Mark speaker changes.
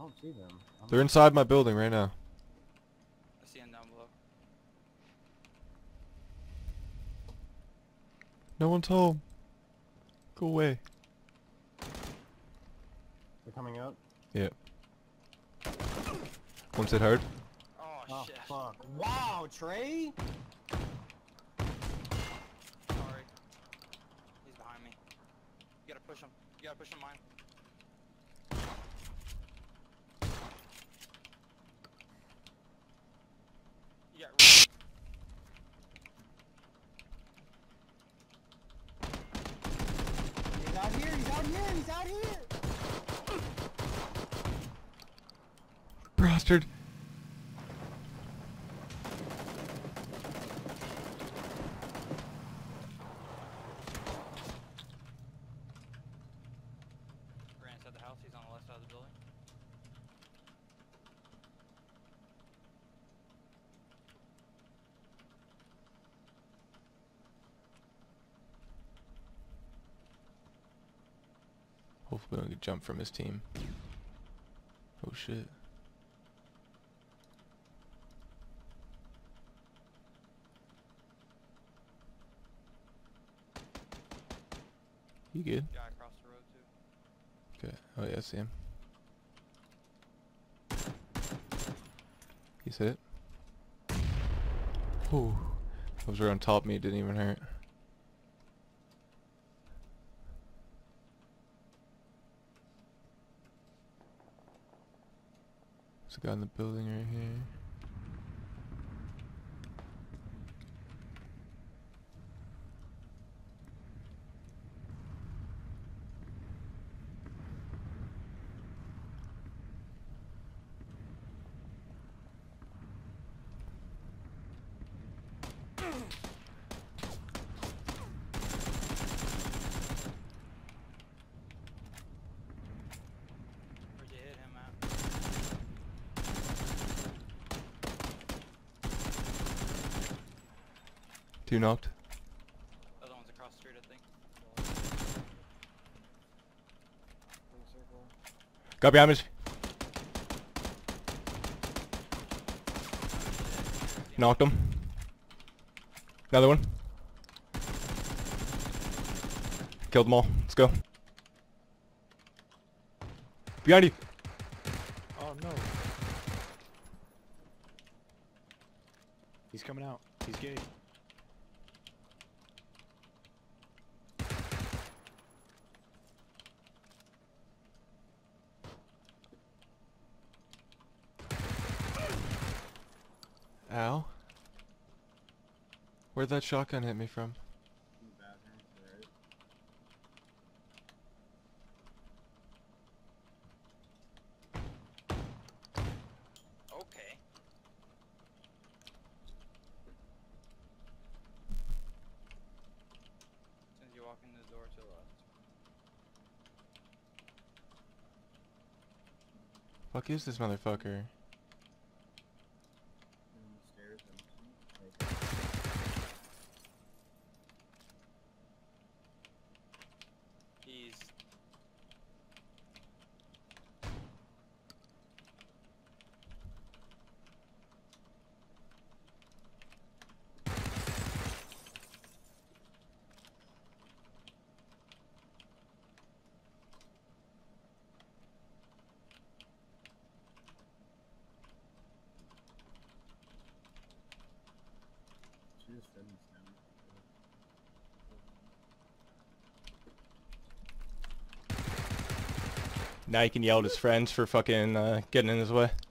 Speaker 1: don't see them.
Speaker 2: They're inside my building right now.
Speaker 3: I see them down below.
Speaker 2: No one's home. Go away.
Speaker 1: They're coming up.
Speaker 2: Yeah. Once hit hard.
Speaker 3: Oh, shit.
Speaker 1: Fuck. Wow, Trey!
Speaker 3: Sorry. He's behind me. You gotta push him. You gotta push him mine. Yeah.
Speaker 1: He's out here, he's out here, he's out here!
Speaker 2: Bastard.
Speaker 3: Ran inside the house. He's on the left side of the building.
Speaker 2: Hopefully we don't get jumped from his team. Oh shit. You good?
Speaker 3: Guy across the road too.
Speaker 2: Okay. Oh yeah, I see him. He's hit. Ooh. That was right on top of me, it didn't even hurt. There's a guy in the building right here.
Speaker 3: Where'd you hit him at?
Speaker 2: Two knocked.
Speaker 3: Other one's across the street, I think.
Speaker 2: Got behind me. Knocked him. Another one. Killed them all. Let's go. Behind you.
Speaker 4: Oh no. He's coming out. He's gay.
Speaker 2: Ow. Where'd that shotgun hit me from?
Speaker 3: Okay. As soon as you walk in the door to the left.
Speaker 2: Fuck is this motherfucker?
Speaker 3: He's
Speaker 2: Now he can yell at his friends for fucking getting in his way.